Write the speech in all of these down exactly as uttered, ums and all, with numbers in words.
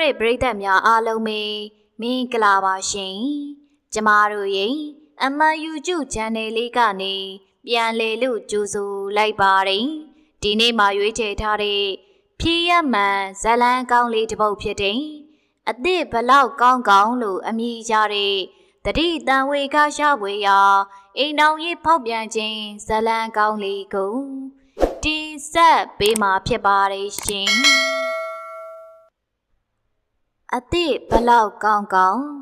တဲ့ပရိသတ်များအားလုံးပဲမင်္ဂလာပါရှင်ကျမတို့ရဲ့အမန်ယူကျူ channel လေးကနေပြန်လည်လို့ကြိုဆိုလိုက်ပါတယ်ဒီနေ့မှာရွေးချယ်ထားတဲ့ဖြည့်ရမှန်ဇလန်းကောင်းလေးတစ်ပုဒ်ဖြစ်တဲ့အသည့်ဘလောက်ကောင်းကောင်းလို့အမည်ရတဲ့တတိတန်ဝေကရှာဖွေရာအိမ်တော်ရေးဖောက်ပြန်ခြင်းဇလန်းကောင်းလေးကိုတင်ဆက်ပေးမှာဖြစ်ပါတယ်ရှင်အသည့်ဘလောက်ကောင်းကောင်း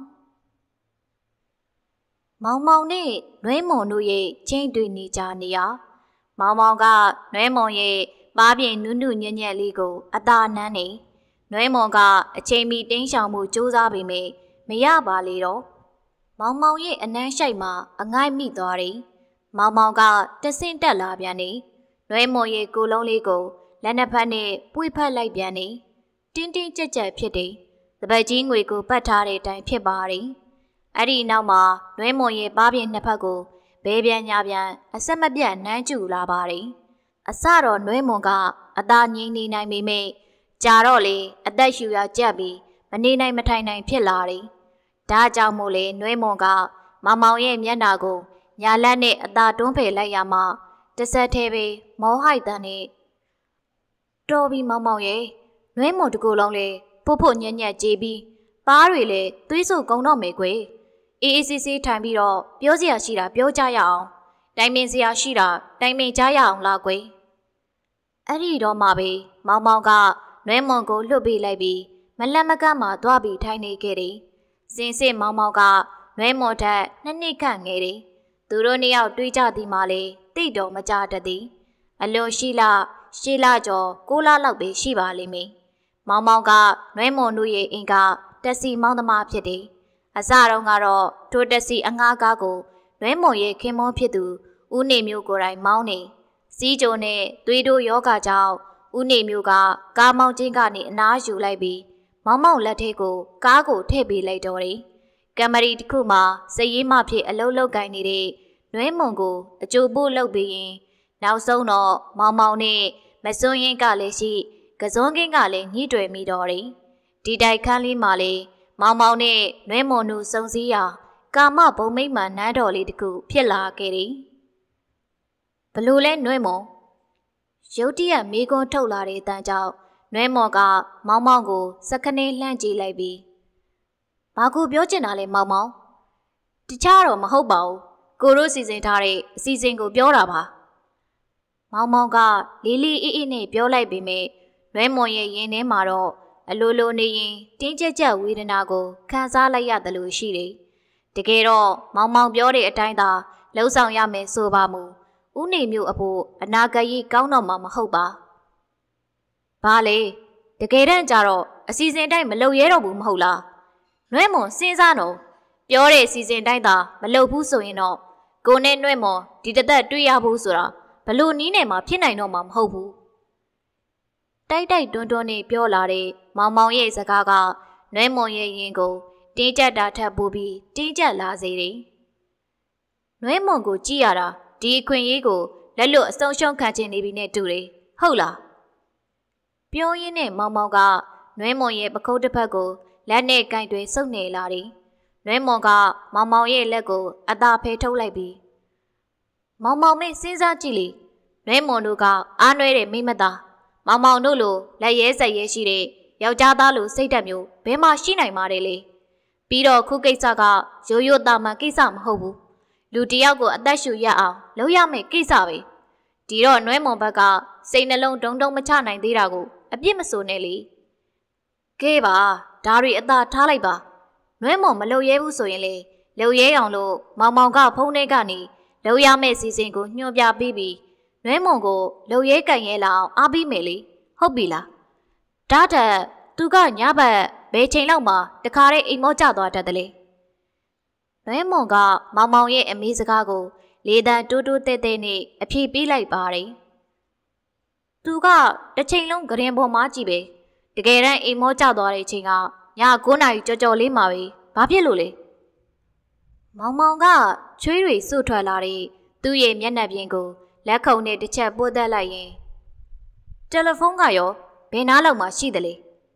မောင်မောင်နဲ့နွဲမွန်တို့ရဲ့ချင်းတွေ့နေကြနေရမောင်မောင်ကနွဲမွန်ရဲ့ပါးပြင်နုနုညံ့ညံ့လေးကိုအသာနမ်းနေနွဲမွန်ကအချိန်မီတင်းရှောင်မှုစူးစမ်းပေမဲ့မရပါလေတော့မောင်မောင်ရဲ့အနမ်းရှိုက်မှာအငိုက်မိသွားတယ်မောင်မောင်ကတဆင့်တက်လာပြန်နေနွဲမွန်ရဲ့ကိုလုံးလေးကိုလက်နှစ်ဖက်နဲ့ပွေဖက်လိုက်ပြန်နေတင်းတင်းကြက်ကြက်ဖြစ်တယ်တပတ်ကြီးငွေကိုပတ်ထားတဲ့အတိုင်းဖြစ်ပါတယ်အဲ့ဒီနောက်မှာနွဲမွန်ရဲ့ပါးပြင်နှစ်ဖက်ကိုဘဲပြန်ညာပြန်အဆက်မပြတ်နမ်းကျူလာပါတယ်အစတော့နွဲမွန်ကအသာငိမ့်နေနိုင်ပေမဲ့ကြာတော့လေအသက်ရှူရကြက်ပြီးမနေနိုင်မထိုင်နိုင်ဖြစ်လာတယ်ဒါကြောင့်မို့လေနွဲမွန်ကမောင်မောင်ရဲ့မျက်နှာကိုညာလက်နဲ့အသာတွန်းဖယ်လိုက်ရမှတဆက်သေးပဲမောဟိုက်တန်နဲ့တော်ပြီးမောင်မောင်ရဲ့နွဲမွန်တကူလုံးလေဖို့ဖို့ညံ့ညက်ကြေးပြီးပါးတွေလေသွေးဆူကုန်တော့မယ်ကွယ်အေးအေးဆေးဆေးထိုင်ပြီးတော့ပြောစရာရှိတာပြောကြရအောင်တိုင်ပင်စရာရှိတာတိုင်ပင်ကြရအောင်လားကွယ်အဲ့ဒီတော့မှပဲမောင်မောင်ကနွဲမွန်ကိုလှုပ်ပေးလိုက်ပြီးမလက်မကန့်မှသွားပြီးထိုင်နေခဲ့တယ်စင်စစ်မောင်မောင်ကနွဲမွန်ထက်နှစ်နှစ်ခန့်ငယ်တယ်သူတို့နှစ်ယောက်တွေးကြသည်မှလေတိတ်တော်မကြတတ်သည်အလွန်ရှိလရှိလကျော်ကိုးလလောက်ပဲရှိပါလိမ့်မယ်မောင်မောင်ကနွဲမွန်တို့ရဲ့အင်ကတက်စီမောင်းသမားဖြစ်တယ်အစတုန်းကတော့ထိုတက်စီအငှားကားကိုနွဲမွန်ရဲ့ခင်မွန်းဖြစ်သူဦးနေမျိုးကိုယ်တိုင်မောင်းနေစီးကြုံနဲ့သွေးတို့ယောဂကြောင့်ဦးနေမျိုးကကားမောင်းချင်းကနေအနားယူလိုက်ပြီးမောင်မောင်လက်ထဲကိုကားကိုထည့်ပေးလိုက်တော့တယ်ကံမရီတစ်ခုမှာစည်ရေးမဖြစ်အလုံးလောက်ကင်နေတဲ့နွဲမွန်ကိုအကျိုးပို့လုပ်ပြီးရင်နောက်ဆုံးတော့မောင်မောင်နဲ့မစွန်းရင်ကလည်းရှိကစွန်းကင်းကလည်းညှိတွယ်မိတော့တယ်ဒီတိုက်ခန်းလေးမှာလေမောင်မောင်နဲ့နွဲမွန်တို့စုံစည်းရာကာမဘုံမိတ်မှနန်းတော်လေးတစ်ခုဖြစ်လာခဲ့တယ်ဘလို့လဲနွဲမွန်ရုတ်တရက်မိကွန်းထုတ်လာတဲ့အတန်းကြောင့်နွဲမော်ကမောင်မောင်ကိုစက္ကနေလှမ်းကြည့်လိုက်ပြီးဘာကူပြောချင်တာလဲမောင်မောင်တခြားတော့မဟုတ်ပါဘူးကိုတို့စီစဉ်ထားတဲ့အစီအစဉ်ကိုပြောတာပါမောင်မောင်ကလေးလေးအေးအေးနဲ့ပြောလိုက်ပေမဲ့နွဲမွန်ရဲ့ရင်ထဲမှာတော့အလိုလိုနေရင်တင်းကျပ်ကျပ်ဝေဒနာကိုခံစားလိုက်ရတယ်လို့ရှိတယ်တကယ်တော့မောင်မောင်ပြောတဲ့အတိုင်းသာလှုပ်ဆောင်ရမယ်ဆိုပါမူဦးနေမျိုးအဖို့အနာဂတ်ကြီးကောင်းတော့မှာမဟုတ်ပါဘာလဲတကယ်တမ်းကျတော့အစီအစဉ်တိုင်းမလုပ်ရဲတော့ဘူးမဟုတ်လားနွဲမွန်စဉ်းစားတော့ပြောတဲ့အစီအစဉ်တိုင်းသာမလုပ်ဘူးဆိုရင်တော့ကိုနဲ့နွဲမွန်ဒီတသက်တွေ့ရဖို့ဆိုတာဘလို့နီးနေမှာဖြစ်နိုင်တော့မှာမဟုတ်ဘူးတိုက်တိုက်တွန်းတွန်းနဲ့ပြောလာတဲ့မောင်မောင်ရဲ့စကားကနွဲမွန်ရဲ့ရင်ကိုတင်းကျပ်တာထပ်ပိုးပြီးတင်းကျပ်လာစေတယ်နွဲမွန်ကိုကြည့်ရတာဒီအခွင့်အရေးကိုလက်လွတ်အဆုံးရှုံးခံချင်နေပြီနဲ့တူတယ်ဟုတ်လားပြောရင်းနဲ့မောင်မောင်ကနွဲမွန်ရဲ့ပခုတ်တစ်ဖက်ကိုလက်နဲ့ကင်တွေစုပ်နေလာတယ်နွဲမွန်ကမောင်မောင်ရဲ့လက်ကိုအသာဖဲထုတ်လိုက်ပြီးမောင်မောင်မင်းစဉ်းစားကြည့်လေနွဲမွန်တို့ကအားနွဲတဲ့မိမသားမောင်မောင်တို့လိုလက်ရဲဆက်ရဲရှိတဲ့ယောက်ျားသားလိုစိတ်ဓာတ်မျိုးဘယ်မှရှိနိုင်မှာလဲပြီးတော့ခုကိစ္စကရိုးရိုးသားမှန်ကိစ္စမဟုတ်ဘူးလူတယောက်ကိုအသက်ရှူရအောင်လုပ်ရမယ့်ကိစ္စပဲဒီတော့နွဲမွန်ဘက်ကစိတ်နှလုံးဒုံဒုံမချနိုင်သေးတာကိုအပြစ်မဆိုနဲ့လေကဲပါဒါတွေအသာထားလိုက်ပါနွဲမွန်မလုပ်ရဲဘူးဆိုရင်လေလုပ်ရဲအောင်လို့မောင်မောင်ကဖုန်းထဲကနေလုပ်ရမယ့်စီစဉ်ကိုညွှန်ပြပေးပြီးနွဲမွန်ကိုလုပ်ရဲကန်ရဲလာအောင်အားပေးမယ်လေဟုတ်ပြီလားဒါတက်သူကညဘက်ဘယ်ချိန်လောက်မှတခါတည်းအိမ်မောကျသွားတတ်တယ်လေနွဲမွန်ကမောင်မောင်ရဲ့အမေးစကားကိုလေတံတိုးတိုးတဲတဲနဲ့အပြေပေးလိုက်ပါတယ်သူကတစ်ချိန်လုံးဂရင်ပေါ်မှာကြည့်ပဲတကယ်တမ်းအိမ်မောကျသွားတဲ့အချိန်ကည၉နာရီကြော်ကြော်လေးမှာပဲဘာဖြစ်လို့လဲမောင်မောင်ကချွေးတွေစွတ်ထွက်လာတဲ့သူ့ရဲ့မျက်နှာပြင်ကိုလက်ခုံနဲ့တစ်ချက်ပို့သက်လိုက်ရင်တယ်လီဖုန်းကရောဘယ်နားလောက်မှရှိသလဲ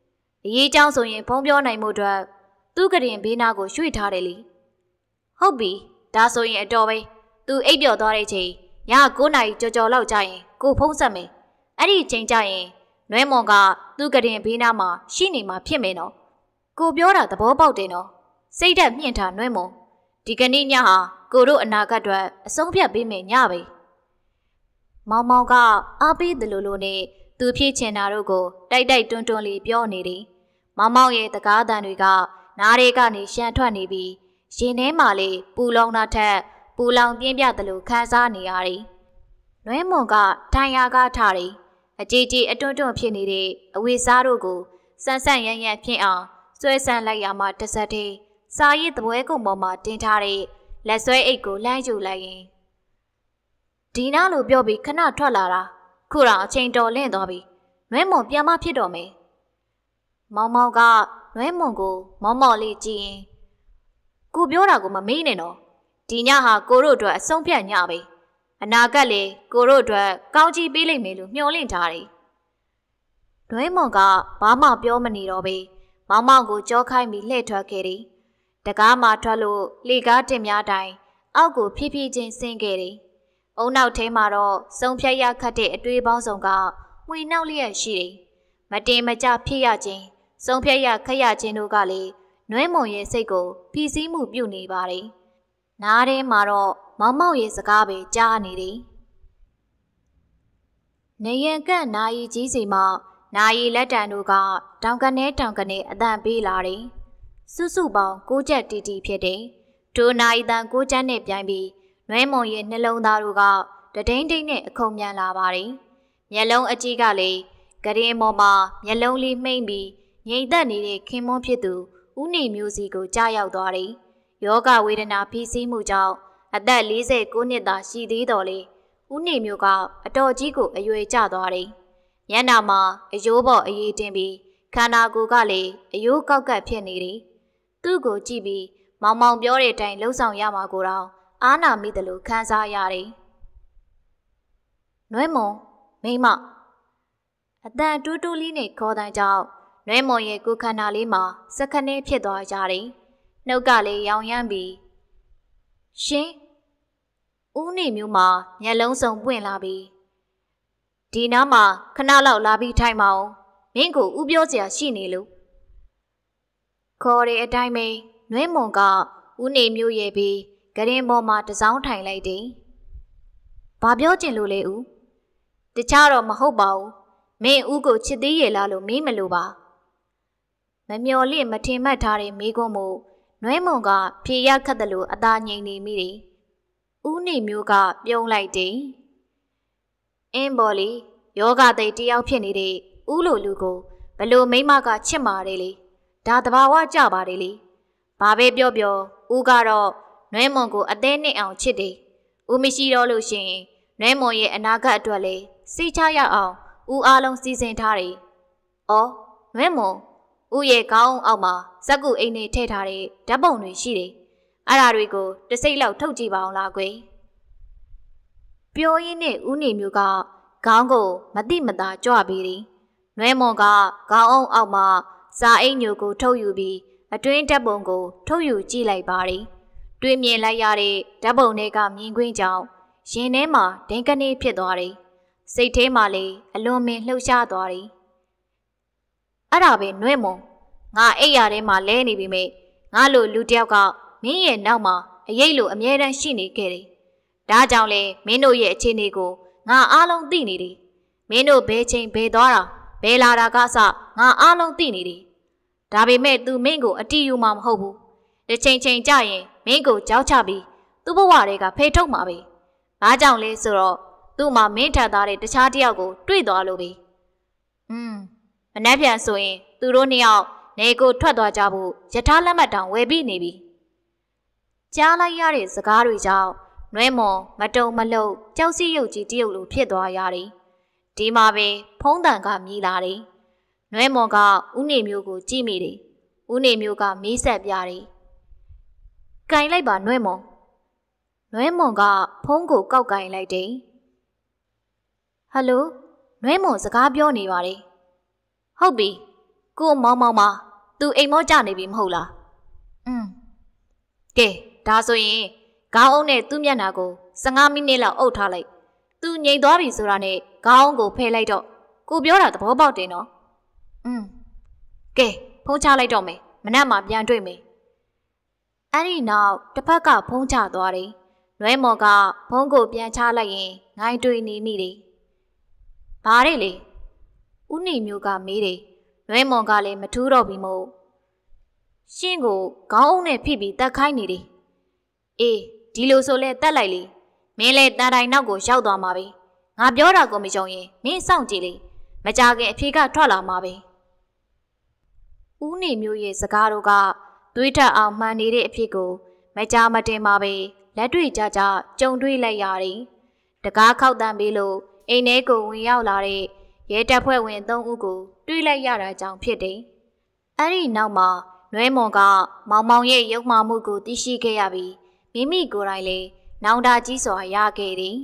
အရေးကြောင်းဆိုရင်ဖုံးပြောနိုင်မှုအတွက်သူ့ကရင်ဘေးနာကိုရွှေ့ထားတယ်လေဟုတ်ပြီဒါဆိုရင်အတော်ပဲသူအိပ်ပျော်သွားတဲ့ချိန်ည9နာရီကြော်ကြော်လောက်ကြာရင်ကိုဖုံးဆက်မယ်အဲ့ဒီချိန်ကျရင်နွဲမွန်ကသူ့ကရင်ဘေးနာမှာရှိနေမှာဖြစ်မယ်နော်ကိုပြောတာသဘောပေါက်တယ်နော်စိတ်ဓာတ်မြင့်ထားနွဲမွန်ဒီကနေ့ညဟာကိုတို့အနာဂတ်အတွက်အဆုံးဖြတ်ပေးမယ်ညပဲမောင်မောင်ကအားပေးတယ်လို့လို့နဲ့သူဖြစ်ချင်တာတို့ကိုတိုက်တိုက်တွန်းတွန်းလေးပြောနေတယ်မောင်မောင်ရဲ့တကားတန်တွေကနားတွေကနေရှမ်းထွက်နေပြီးရင်ထဲမှာလေပူလောင်တာထက်ပူလောင်ပြင်းပြတယ်လို့ခံစားနေရတယ်နွဲမွန်ကထိုင်ရာကထားတယ်အကြီးကြီးအတွန်းတွန်းဖြစ်နေတဲ့အဝိစားတို့ကိုဆန်းဆန်းရမ်းရမ်းဖြစ်အောင်ဆွဲဆန်းလိုက်ရမှတစ်စက်တည်းစာရည်သပွဲကုံပေါ်မှာတင်ထားတဲ့လက်ဆွဲအိတ်ကိုလှမ်းယူလိုက်ရင်ဒီနာလို့ပြောပြီးခဏထွက်လာတာခုတော့အချိန်တော်လင့်သွားပြီနွဲမွန်ပြန်မဖြစ်တော့မယ်မောင်မောင်ကနွဲမွန်ကိုမောင်မောင်လေးကြည့်ရင်ကိုပြောတာကိုမမေးနဲ့နော်ဒီညဟာကိုတို့အတွက်အဆုံးဖြတ်ညပဲအနာဂတ်လေကိုတို့အတွက်ကောင်းချီးပေးလိမ့်မယ်လို့မျှော်လင့်ထားတယ်နွဲမွန်ကဘာမှပြောမနေတော့ပဲမောင်မောင်ကိုကြောခိုင်းပြီးလှည့်ထွက်ခဲ့တယ်တကားမှာထွက်လို့လေကားတင်များတိုင်းအောက်ကိုဖြည်းဖြည်းချင်းဆင်းခဲ့တယ်။အုံနောက်ထဲမှာတော့စုံဖြတ်ရခတ်တဲ့အတွေးပေါင်းစုံကမှွေနှောက်လျက်ရှိတယ်။မတင်မကျဖြစ်ရခြင်းစုံဖြတ်ရခတ်ရခြင်းတို့ကလည်းနွဲမွန်ရဲ့စိတ်ကိုဖိစီးမှုပြုနေပါတယ်။နားထဲမှာတော့မောင်မောင်ရဲ့စကားပဲကြားနေတယ်။နေရန်ကန့်နာယီကြီးစီမှာနာယီလက်တံတို့ကတောင်ကနေတောင်ကနေအတန်ပေးလာတယ်။စုစုပေါင်း၉ချက်တီတီဖြစ်တယ်။ဒိုနာယီတန်၉ချက်နဲ့ပြိုင်ပြီးနွဲမွန်ရဲ့နှလုံးသားတို့ကတဒိန်းဒိန်းနဲ့အခုံမြန်လာပါတယ်။မျက်လုံးအကြီးကလည်းကရင်ပေါ်မှာမျက်လုံးလေးမှိမ့်ပြီးငြိမ်သက်နေတဲ့ခင်မွန်းဖြစ်သူဦးနေမျိုးစီကိုကြားရောက်သွားတယ်။ယောဂဝေဒနာဖိစီးမှုကြောင့်အသက်၄၉နှစ်သာရှိသေးတော်လေဦးနေမျိုးကအတော်ကြီးကိုအရွယ်ကျသွားတယ်။ညနာမှာအယိုးပေါ်အေးတင်ပြီးခန္ဓာကိုယ်ကလည်းအယိုးကောက်ကပ်ဖြစ်နေတယ်။သူ့ကိုကြည့်ပြီးမောင်မောင်ပြောတဲ့အတိုင်းလှုပ်ဆောင်ရမှာကိုတော့အားနာမိတယ်လို့ခံစားရတယ်။နွဲမွန်မိမအတန်တူးတူးလေးနဲ့ခေါ်တိုင်းကြောင့်နွဲမွန်ရဲ့ကိုယ်ခန္ဓာလေးမှာစက္ကနဲ့ဖြစ်သွားကြတယ်။နှုတ်ကလည်းရောင်ရမ်းပြီးရှင်ဦးနေမျိုးမှာမျက်လုံးစုံပွင့်လာပြီးဒီနားမှာခဏလောက်လာပြီးထိုင်မအောင်မင်းကိုဥပြောစရာရှိနေလို့ခေါ်တဲ့အတိုင်းပဲနွဲမွန်ကဦးနေမျိုးရဲ့ပြီးကရင်ပေါ်မှာတစောင်းထိုင်လိုက်တယ်။ဘာပြောချင်လို့လဲဦး။တခြားတော့မဟုတ်ပါဘူး။မင်းဦးကိုချစ်သေးရဲ့လားလို့မေးမလို့ပါ။မမျော်လင့်မထင်မှတ်ထားတဲ့မိကုံးမို့နွဲမွန်ကဖြေရခတ်တယ်လို့အသာငြိမ်နေမိတယ်။ဦးနေမျိုးကပြုံးလိုက်တယ်။အင်းဘော်လီယောဂသိတယောက်ဖြစ်နေတဲ့ဦးလိုလူကိုဘလို့မိမကချစ်မာတယ်လေ။ဒါတဘာဝကြပါတယ်လေ။ဘာပဲပြောပြောဦးကတော့နွဲမွန်ကိုအသေးနဲ့အောင်ချစ်တယ်။ဦးမရှိတော့လို့ရှိရင်နွဲမွန်ရဲ့အနာဂတ်အတွက်လည်းစိတ်ချရအောင်ဦးအားလုံးစီစဉ်ထားတယ်။အော်နွဲမွန်ဦးရဲ့ခေါင်းအောက်မှာစက်ကူအိမ်နဲ့ထည့်ထားတဲ့ဓာတ်ပုံတွေရှိတယ်။အဲ့ဒါတွေကိုတစ်စိတ်လောက်ထုတ်ကြည့်ပါအောင်လားကွယ်။ပြောရင်းနဲ့ဦးနေမျိုးကခေါင်းကိုမတိမတာကြွပေးတယ်။နွဲမွန်ကခေါင်းအောင်အောက်မှာစာအိမ်ညိုကိုထုတ်ယူပြီးအတွင်းဓာတ်ပုံကိုထုတ်ယူကြည့်လိုက်ပါတယ်။တွေ့မြင်လိုက်ရတဲ့ဓာတ်ပုံတွေကမြင်ကွင်းကြောင့်ရင်ထဲမှာဒိန်ကနေဖြစ်သွားတယ်။စိတ်ထဲမှာလည်းအလွန်မင်းလှုပ်ရှားသွားတယ်။အဲ့ဒါပဲနွဲမွန်ငါအိပ်ရာထဲမှာလဲနေပြီမေငါလိုလူတယောက်ကမင်းရဲ့နောက်မှာအရေးလိုအမြဲတမ်းရှိနေခဲ့တယ်။ဒါကြောင့်လေမင်းတို့ရဲ့အခြေအနေကိုငါအားလုံးသိနေတယ်။မင်းတို့ဘယ်ချိန်ဘယ်သွားတာဘယ်လာတာကစငါအားလုံးသိနေတယ်။ဒါပေမဲ့ तू မင်းကိုအတီးယူမှာမဟုတ်ဘူး။တစ်ချိန်ချိန်ကြရင်မင်းကိုကြောက်ချပြီးသူ့ဘဝတွေကဖေထုတ်မှာပဲ။ဘာကြောင့်လဲဆိုတော့သူ့မှာမင်းထပ်သားတဲ့တခြားတယောက်ကိုတွေ့သွားလို့ပဲ။อืมမနှက်ပြန်ဆိုရင်သူတို့နှစ်ယောက်နေကိုထွက်သွားကြဖို့ယထာလက်မှတ်တောင်ဝယ်ပြီးနေပြီ။ကြားလိုက်ရတဲ့စကားတွေကြောင့်နွဲမွန်မတုံမလှုပ်ကြောက်စီရုပ်ကြီးတရုပ်လိုဖြစ်သွားရတယ်။ဒီမှာပဲဖုံးတန်ကမြည်လာတယ်။နွဲမွန်ကဦးနေမျိုးကိုကြည့်မိတယ်။ဦးနေမျိုးကမေးဆက်ပြတယ်။ကင်လိုက်ပါနွဲမွန်။နွဲမွန်ကဖုံးကိုကောက်ကင်လိုက်တယ်။ဟယ်လိုနွဲမွန်စကားပြောနေပါတယ်။ဟုတ်ပြီကိုမောင်မောင်မသူအိမ်မောကြနေပြီမဟုတ်လားอืมကဲဒါဆိုရင်ခေါင်းအုပ်နဲ့သူ့မျက်နှာကိုဆယ့်ငါးမိနစ်လောက်အုပ်ထားလိုက်သူငြိမ်သွားပြီဆိုတာနဲ့ခေါင်းအုပ်ကိုဖယ်လိုက်တော့ကိုပြောတာသဘောပေါက်တယ်နော်อืมကဲဖုံးချလိုက်တော့မယ်မနက်မှပြန်တွေ့မယ်အဲ့ဒီနောက်တစ်ဖက်ကဖုံးချသွားတယ်နွဲမော်ကဖုံးကိုပြန်ချလိုက်ရင်ငိုင်းတွေ့နေမိတယ်ဘာတဲ့လေဦးနေမျိုးကမေးတယ်နွဲမော်ကလည်းမထူးတော့ပြီမို့ရှင်းကိုခေါင်းအုပ်နဲ့ဖိပြီးတက်ခိုင်းနေတယ်အေးဒီလိုဆိုလဲတက်လိုက်လေမင်းလဲတန်တိုင်နောက်ကိုရောက်သွားမှာပဲငါပြောတာကိုမယုံရင်မင်းစောင့်ကြည့်လေမကြခင်အဖြေကထွက်လာမှာပဲဦးနေမျိုးရဲ့စကားတို့ကသွေးထက်အောင်မှန်နေတဲ့အဖြစ်ကိုမကြမတင်ပါပဲလက်တွေ့ကြကြကြုံတွေ့လိုက်ရတယ်တကားခောက်တန်ပေးလို့အိမ်ထဲကိုဝင်ရောက်လာတဲ့ရဲတပ်ဖွဲ့ဝင်သုံးဦးကိုတွေ့လိုက်ရတာကြောင့်ဖြစ်တယ်အဲ့ဒီနောက်မှာနွဲမွန်ကမောင်မောင်ရဲ့ရုပ်မာမှုကိုသိရှိခဲ့ရပြီးမိမိကိုယ်တိုင်လည်းနောင်တကြီးစွာရခဲ့တယ်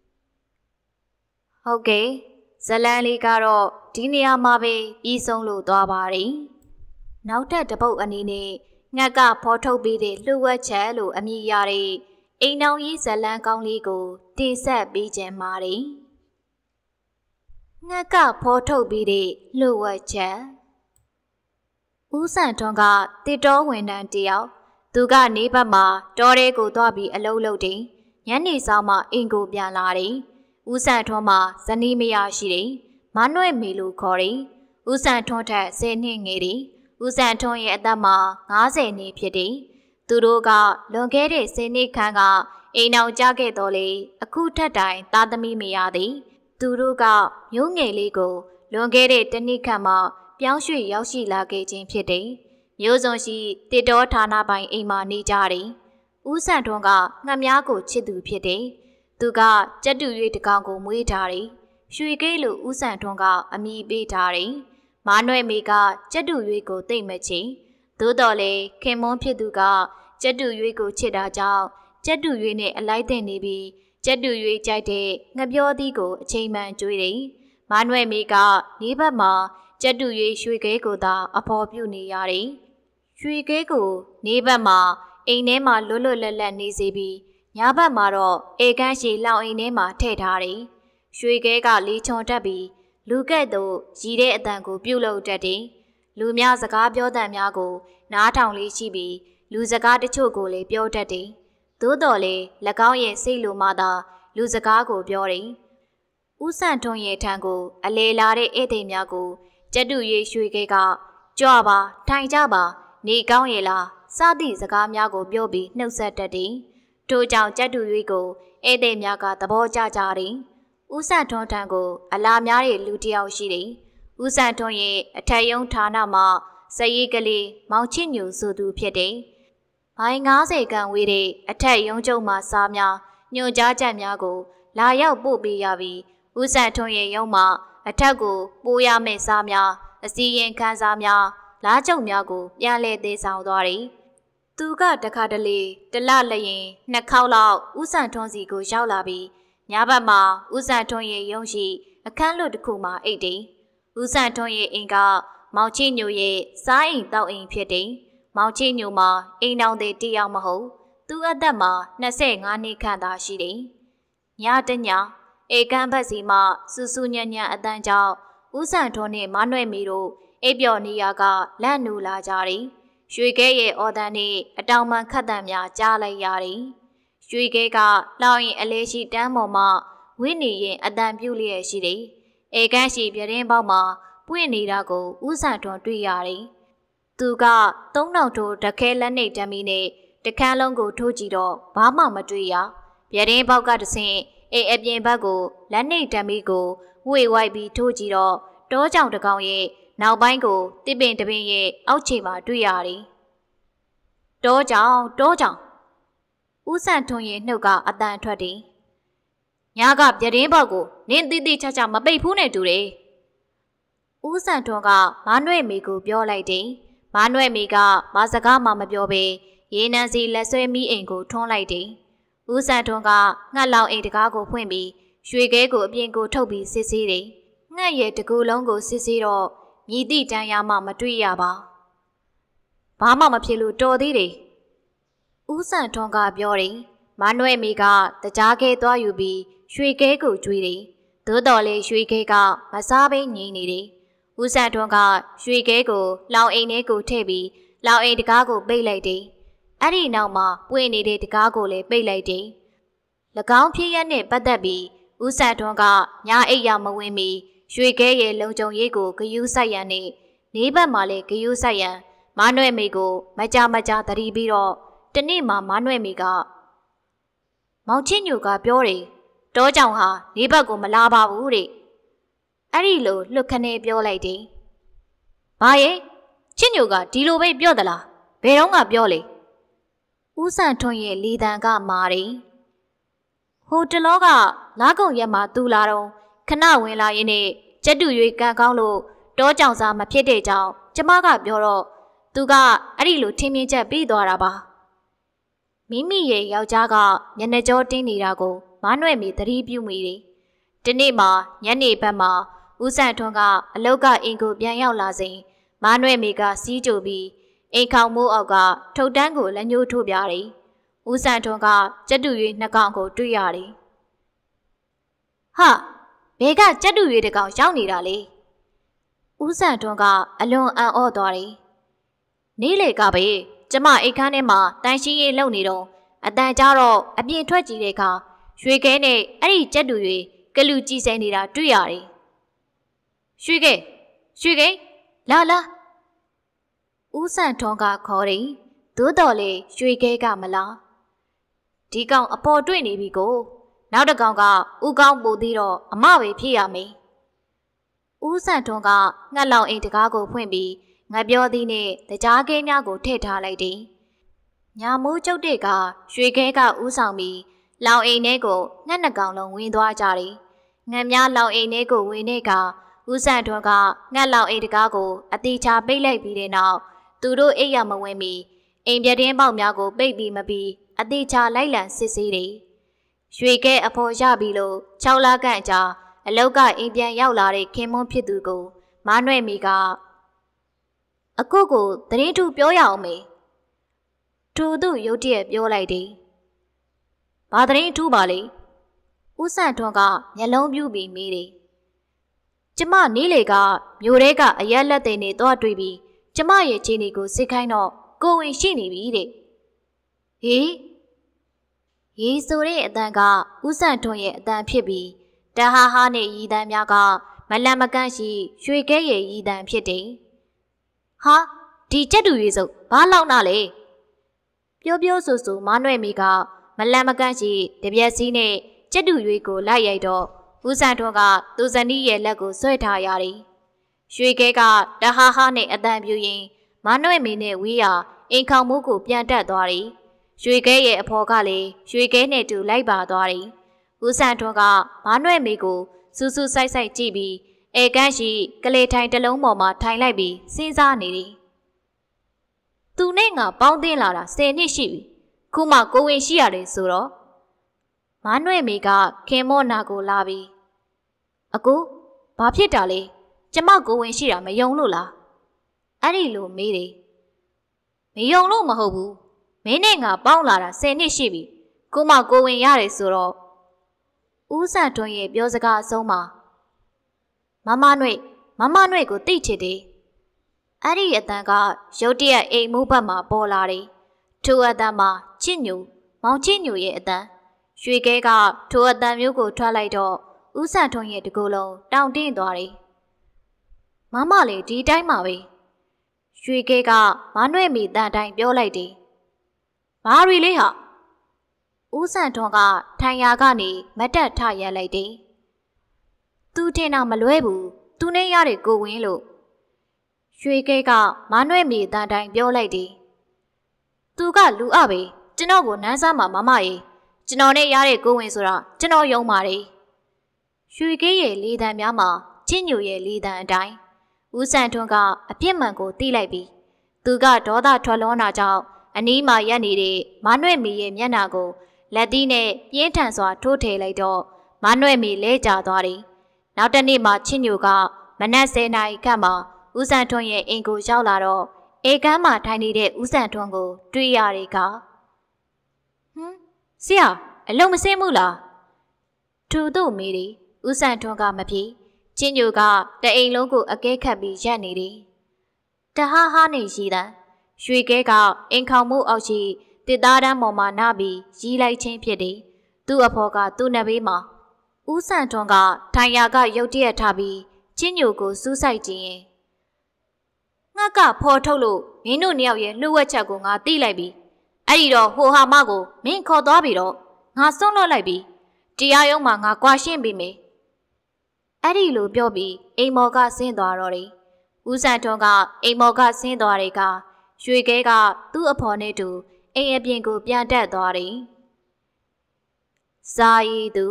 ဟုတ်ကဲ့ဇလန်လေးကတော့ဒီနေရာမှာပဲပြီးဆုံးလို့သွားပါတယ်နောက်ထပ်တစ်ပုတ်အနေနဲ့ငှက်ကဖော်ထုတ်ပေးတဲ့လှုပ်ဝက်ချက်လို့အမည်ရတဲ့အိမ်တော်ကြီးဇလန်ကောင်းလေးကိုတင်ဆက်ပေးခြင်းပါတယ်ငှက်ကဖော်ထုတ်ပေးတဲ့လှုပ်ဝက်ချက်ဦးစံထွန်းကတစ်တော်ဝန်ထမ်းတယောက်သူကနေဘက်မှာတောထဲကိုသွားပြီးအလုပ်လုပ်တယ်ညနေဆောင်မှအိမ်ကိုပြန်လာတယ်ဦးစံထွန်းမှာဇနီးမယားရှိတယ်မနှွဲ့မေလို့ခေါ်တယ်ဦးစံထွန်းထက်ဆယ်နှစ်ငယ်တယ်ဦးစံထွန်းရဲ့အသက်မှာငါးဆယ်နှစ်ဖြစ်တယ်သူတို့ကလွန်ခဲ့တဲ့ဆယ်နှစ်ခန့်ကအိမ်အောင်ကြခဲ့တော်လေအခုထက်တိုင်သားသမီးမရသည်သူတို့ကမျိုးငယ်လေးကိုလွန်ခဲ့တဲ့တစ်နှစ်ခန့်မှပြောင်းရွှေ့ရောက်ရှိလာခဲ့ခြင်းဖြစ်တယ်မျိုးစုံရှိတစ်တော်ဌာနပိုင်အိမ်မှာနေကြတယ်ဦးစံထွန်းကငှက်များကိုချစ်သူဖြစ်တယ်သူကကြက်တူရွေးတကောင်ကိုမွေးထားတယ်ရွှေကိတ်လိုဦးစံထွန်းကအမိပေးထားတယ်မနွဲ့မေကကြက်တူရွေးကိုသိမ့်မချင်သို့တော်လေခင်မွန်းဖြစ်သူကကြက်တူရွေးကိုချစ်တာကြောင့်ကြက်တူရွေးနဲ့အလိုက်တင်နေပြီးကြက်တူရွေးကြိုက်တဲ့ငပြောသီးကိုအချိန်မှန်ကျွေးတယ်မနွဲ့မေကနေဘက်မှာကြက်တူရွေးရွှေခဲကိုသာအဖော်ပြုနေရတယ်ရွှေခဲကိုနေဘက်မှာအိမ်ထဲမှာလွတ်လွတ်လပ်လပ်နေစေပြီးညဘက်မှာတော့အေကန်းရှိလောင်အိမ်ထဲမှာထည့်ထားတယ်ရွှေခဲကလေးချွန်တက်ပြီးလူကဲ့သို့ရည်တဲ့အတန်ကိုပြုတ်လုပ်တတ်တယ်လူများစကားပြောတတ်များကိုနားထောင်လေးရှိပြီးလူစကားတချို့ကိုလည်းပြောတတ်တယ်သို့တော်လေ၎င်းရဲ့စိတ်လိုမှသာလူစကားကိုပြောတယ်ဦးစံထွန်းရဲ့ထံကိုအလေလာတဲ့ဧည့်သည်များကိုကြက်တူရွေးရွှေခဲကကြွပါထိုင်ကြပါနေကောင်းရဲ့လားစသည့်စကားများကိုပြောပြီးနှုတ်ဆက်တတ်တယ်ထို့ကြောင့်ကြက်တူရွေးကိုဧည့်သည်များကသဘောကျကြတယ်ဦးစံထွန်းထံကိုအလားများတဲ့လူတစ်ယောက်ရှိတယ်ဦးစံထွန်းရဲ့အထက်ရုံးဌာနမှာစရီးကလေးမောင်ချစ်ညူဆိုသူဖြစ်တယ်ဘိုင်ငါးဆယ်ခန့်ဝေးတဲ့အထက်ရုံးချုပ်မှစားများညွှန်ကြားချက်များကိုလာရောက်ပို့ပေးရပြီးဦးစံထွန်းရဲ့ရုံးမှာအထက်ကိုပို့ရမယ့်စားများအစည်းရင်ခန်းစားများလားကျုံများကိုပြန်လည်သေးဆောင်သွားတယ်သူကတခါတလေတလလျင်နှစ်ခေါက်လောက်ဦးစံထွန်းစီကိုရောက်လာပြီးညဘက်မှာဦးစံထွန်းရဲ့ရုံးရှိအခန်းလွတ်တစ်ခုမှာအိတ်တယ်ဦးစံထွန်းရဲ့အိမ်ကမောင်ချီညိုရဲ့စားအိမ်တောက်အိမ်ဖြစ်တယ်မောင်ချီညိုမှာအိမ်တော်တဲ့တယောက်မဟုတ်သူအသက်မှာနှစ်ဆယ်ငါးနှစ်ခန့်သာရှိတယ်ညတညဧကန်ဘက်စီမှစူးစူးညံ့ညံ့အတန်းကြောင့်ဦးစံထွန်းနဲ့မနှွဲ့မီတို့အိပ်ပျော်နေရကလန့်နူလာကြတယ်ရွှေခဲရဲ့အော်တန်နဲ့အတောင်ပံခတ်တံများကြားလိုက်ရတယ်ရွှေခဲကလောင်ရင်အလေးရှိတန်းပေါ်မှဝင်းနေရင်အတန်ပြုတ်လျက်ရှိတယ်ဧကန်ရှိပြတင်းပေါက်မှာပွင့်နေတာကိုဦးစံထွန်းတွေ့ရတယ်သူကသုံးတောင်ထိုးတခဲလက်နေတမ်းမီနဲ့တခန်းလုံးကိုထိုးကြည့်တော့ဘာမှမတွေ့ရပြတင်းပေါက်ကတဆင့်အိမ်အပြင်ဘက်ကိုလက်နေတမ်းမီကိုဝှေ့ဝိုက်ပြီးထိုးကြည့်တော့တောကြောင်တကောင်ရဲ့နောက်ပိုင်းကိုတစ်ပင်တပင်ရဲ့အောက်ခြေမှာတွေ့ရတယ်တောကြောင်တောကြောင်ဦးစံထွန်းရဲ့နှုတ်ကအတန်ထွက်တယ်ညကပြတင်းပေါက်ကိုနင်းတိတိချာချာမပိတ်ဘူးနဲ့တူတယ်ဦးစံထွန်းကမနှွဲ့မေကိုပြောလိုက်တယ်မနှွဲ့မေကမစကားမှမပြောဘဲရေနံစီလက်ဆွဲမိအိမ်ကိုထွန်းလိုက်တယ်ဦးစံထွန်းကငှက်လောင်အိမ်တကားကိုဖွင့်ပြီးရွှေခဲကိုအပြင်ကိုထုတ်ပြီးစစ်ဆေးတယ်ငှက်ရဲ့တကူလုံးကိုစစ်ဆေးတော့မြည်သည့်တန်ရာမှမတွေ့ရပါဘာမှမဖြစ်လို့တော်သေးတယ်ဦးစံထွန်းကပြောတယ်မနွဲ့မိကတကြားခဲသွားယူပြီးရွှေခဲကိုကျွေးတယ်သို့တော်လေရွှေခဲကမစားဘဲငြိမ်နေတယ်ဦးစံထွန်းကရွှေခဲကိုလောင်အိမ်ထဲကိုထည့်ပြီးလောင်အိမ်တကားကိုပိတ်လိုက်တယ်အဲ့ဒီနောက်မှာပွင့်နေတဲ့တကားကိုလည်းပိတ်လိုက်တယ်၎င်းဖြစ်ရနဲ့ပတ်သက်ပြီးဦးစံထွန်းကညာအိပ်ရမဝင်မီရွှေခဲရဲ့လုံခြုံရေးကိုဂယုစိုက်ရန်နဲ့နေဘက်မှာလည်းဂယုစိုက်ရန်မနွဲ့မိကိုမကြမကြသတိပြီးတော့တနေ့မှမနွဲ့မိကမောင်ချင်းညိုကပြောတယ်တောကြောင်ဟာနေဘက်ကိုမလာပါဘူးတဲ့အဲ့ဒီလိုလှုပ်ခနဲ့ပြောလိုက်တယ်ဘာရဲ့ချင်းညိုကဒီလိုပဲပြောသလားဘယ်တော့မှပြောလေဦးစံထွန်းရဲ့လီတန်ကမာတယ်ဟိုတလောကလားကုံရက်မှာသူလာတော့ခဏဝင်လာရင်းနဲ့ကျက်တူရွေကံကောင်းလို့တောကြောင်စားမဖြစ်တဲ့ကြောင်ကျမကပြောတော့သူကအဲ့ဒီလိုထင်းမြင့်ချက်ပြီးသွားတာပါမိမိရဲ့ယောက်ျားကမျက်နှာကြောတင်းနေတာကိုမနှွဲ့မိသတိပြုမိတယ်ဒီနေ့မှညနေဘက်မှာဦးစံထွန်းကအလောက်ကအိမ်ကိုပြန်ရောက်လာစဉ်မနှွဲ့မိကစီးကြိုပြီးအိမ်ခေါင်မိုးအောက်ကထုတ်တန်းကိုလက်ညှိုးထိုးပြတယ်ဦးစံထွန်းကကျက်တူရွေနှစ်ကောင်ကိုတွေ့ရတယ်ဟာဘဲကကျက်တူရွေတစ်ကောင်ရောက်နေတာလေဦးစံထွန်းကအလွန်အံ့ဩသွားတယ်နေ့လေကပဲကျမအိတ်ခမ်းထဲမှာတန်ရှင်းရေးလုပ်နေတော့အတန်ကြတော့အပြင်ထွက်ကြည့်တဲ့အခါရွှေခဲနဲ့အဲ့ဒီကျက်တူရွေကလူကြည်စဲနေတာတွေ့ရတယ်ရွှေခဲရွှေခဲလာလာဦးစံထွန်းကခေါ်တယ်သို့တော်လေရွှေခဲကမလားဒီကောင်အပေါ်တွေ့နေပြီကိုနောက်တစ်ကောင်ကဦးကောင်းပူသေးတော့အမပဲဖြစ်ရမယ်ဦးစံထွန်းကငှက်လောင်အိမ်တကားကိုဖွင့်ပြီးငါပြောသည်နဲ့တကြားခဲများကိုထည့်ထားလိုက်တယ်ညာမိုးကျုပ်တဲ့ကရွှေခဲကဦးဆောင်ပြီးလောင်အိမ်ထဲကိုငှက်နှစ်ကောင်လုံးဝင်သွားကြတယ်ငှက်များလောင်အိမ်ထဲကိုဝင်တဲ့ကဦးစံထွန်းကငှက်လောင်အိမ်တကားကိုအတိချပိတ်လိုက်ပြီးတဲ့နောက်သူတို့အိပ်ရမဝင်မီအိမ်ပြတင်းပေါက်များကိုပိတ်ပြီးမပြီးအတိချလိုက်လံစစ်ဆေးတယ်ရွှေခဲအဖော်ရပြီလို့၆လခန့်ကြာအလောက်ကအိမ်ပြန်ရောက်လာတဲ့ခင်မွန်းဖြစ်သူကိုမနှွဲ့မိကအခုကိုတရင်ထူပြောရအောင်မေထူသူရုတ်တရက်ပြောလိုက်တယ်ဘာတရင်ထူပါလေဦးစံထွန်းကမျက်လုံးပြူပြီးမေးတယ်ကျမနီးလေကမြို့ထဲကအရက်လက်သိနေတော့တွေ့ပြီးကျမရဲ့ခြေနေကိုစစ်ခိုင်းတော့ကိုဝင်ရှိနေပြီတဲ့ဟေးရေဆိုတဲ့အတန်ကဦးစံထွန်းရဲ့အတန်ဖြစ်ပြီးတဟာဟာနဲ့ရီတန်များကမလန့်မကန့်ရှိရွှေခဲရဲ့ရီတန်ဖြစ်တယ်ဟာဒီကျက်တူရွေးစုပ်ဘာလောက်နာလဲပြောပြောဆိုဆိုမနှွဲ့မိကမလန့်မကန့်ရှိတပြက်စီးနဲ့ကျက်တူရွေးကိုလိုက်ရိုက်တော့ဦးစံထွန်းကသူဇနီးရဲ့လက်ကိုဆွဲထားရတယ်ရွှေခဲကတဟာဟာနဲ့အတန်ပြူရင်မနှွဲ့မိနဲ့ဝီးရအိမ်ခေါင်မိုးကိုပြန်တက်သွားတယ်ရွှေခဲရဲ့အဖော်ကလည်းရွှေခဲနဲ့တူလိုက်ပါသွားတယ်ဦးစံထွန်းကမနှွဲ့မိကိုစူးစူးဆိုင်ဆိုင်ကြည့်ပြီးဧကန်းရှိကလေးထိုင်တလုံးပေါ်မှာထိုင်လိုက်ပြီးစဉ်းစားနေတယ်။သူနဲ့ငါပေါင်းသင်းလာတာဆယ်နှစ်ရှိပြီ။ခုမှကိုဝင်ရှိရတယ်ဆိုတော့မနှွဲ့မိကခင်မော့နာကိုလာပြီးအကိုဘာဖြစ်တာလဲကျမကိုဝင်ရှိတာမယုံလို့လားအဲ့ဒီလိုမေးတယ်မယုံလို့မဟုတ်ဘူးမင်းနဲ့ငါပေါင်းလာတာဆယ်နှစ်ရှိပြီခုမှကိုဝင်ရတယ်ဆိုတော့ဦးစံထွန်းရဲ့ပြောစကားအဆုံးမှာမမနွဲ့မမနွဲ့ကိုတိတ်ချစ်တယ်အဲ့ဒီအတန်ကရုတ်တရက်အိမ်မူးဘက်မှာပေါ်လာတယ်ထိုအတန်မှာချစ်ညူမောင်ချစ်ညူရဲ့အတန်ရွှေခဲကထိုအတန်မျိုးကိုထွက်လိုက်တော့ဦးစံထွန်းရဲ့တကူလုံးတောင်တင်းသွားတယ်မမလည်းဒီတိုင်းမှာပဲရွှေခဲကမနှွဲ့မိတန်တိုင်းပြောလိုက်တယ်ဘာရီလေးဟာဦးစံထွန်းကထိုင်ရာကနေမတက်ထရလိုက်တယ်သူထင်တာမလွဲဘူးသူနဲ့ရတဲ့ကိုဝင်းလို့ရွှေခဲကမနှွဲ့မိတန်တိုင်းပြောလိုက်တယ်သူကလူအပဲကျွန်တော်ကိုနန်းစားမှာမမရေကျွန်တော်နဲ့ရတဲ့ကိုဝင်ဆိုတာကျွန်တော်ယုံပါတယ်ရွှေခဲရဲ့လေတံများမှာချင်းညိုရဲ့လေတံအတိုင်းဦးစံထွန်းကအပြစ်မှန်ကိုသိလိုက်ပြီးသူကဒေါသထွက်လွန်တာကြောင့်အနီးမှာရပ်နေတဲ့မနှွဲ့မိရဲ့မျက်နှာကိုလက်သီးနဲ့ပြင်းထန်စွာထိုးထည့်လိုက်တော့မနှွဲ့မိလဲကျသွားတယ်နောက်တနေ့မှချင်းညိုကမနက်ဆယ်နာရီခန့်မှာဦးစံထွန်းရဲ့အိမ်ကိုရောက်လာတော့အေကမ်းမှာထိုင်နေတဲ့ဦးစံထွန်းကိုတွေ့ရတဲ့ကဟမ်ဆရာအလုံးမစင်းဘူးလားသူတို့မေးတယ်ဦးစံထွန်းကမပြေချင်းညိုကတအိမ်လုံးကိုအကဲခတ်ပြီးရက်နေတယ်တဟားဟားနေရှိတဲ့ရွှေကဲကအင်ခေါင်မှုအောက်ရှိတစ်သားတန်းပေါ်မှာနားပြီးရီးလိုက်ခြင်းဖြစ်တယ်သူ့အဖော်ကသူ့နဘေးမှာဦးစံထွန်းကထိုင်ရာကရုတ်တရက်ထားပြီးချင်းညိုကိုစူးစိုက်ကြည့်ရင်ငါကဖော်ထုတ်လို့မင်းတို့နှစ်ယောက်ရဲ့လှုပ်ဝက်ချက်ကိုငါသိလိုက်ပြီအဲ့ဒီတော့ဟိုဟာမကိုမင်းခေါ်သွားပြီတော့ငါစွန့်လွတ်လိုက်ပြီတရားရုံးမှာငါကွာရှင်းပေးမယ်အဲ့ဒီလိုပြောပြီးအိမ်မော်ကဆင်းသွားတော့တယ်ဦးစံထွန်းကအိမ်မော်ကဆင်းသွားတဲ့ကရွှေကဲကသူ့အဖော်နဲ့တူအိမ်အပြင်ကိုပြန်တက်သွားတယ်ဇာယီသူ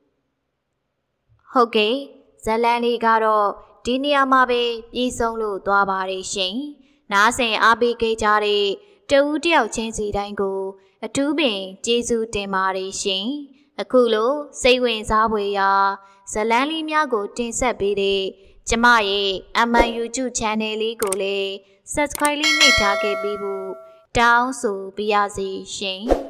ဟုတ်ကဲ့ဇလန်လေးကတော့ဒီနေရာမှာပဲပြည်ဆုံးလို့သွားပါတယ်ရှင်နားဆင်အားပေးကြတဲ့တဦးတယောက်ချင်းစီတိုင်းကိုအထူးပင်ကျေးဇူးတင်ပါတယ်ရှင်အခုလိုစိတ်ဝင်စားဖွယ်ရာဇလန်လေးများကိုတင်ဆက်ပေးတဲ့ကျမရဲ့ M N YouTube Channel လေးကိုလည်း Subscribe လေးနှိပ်ထားခဲ့ပြီးဖို့တောင်းဆိုပါရစေရှင်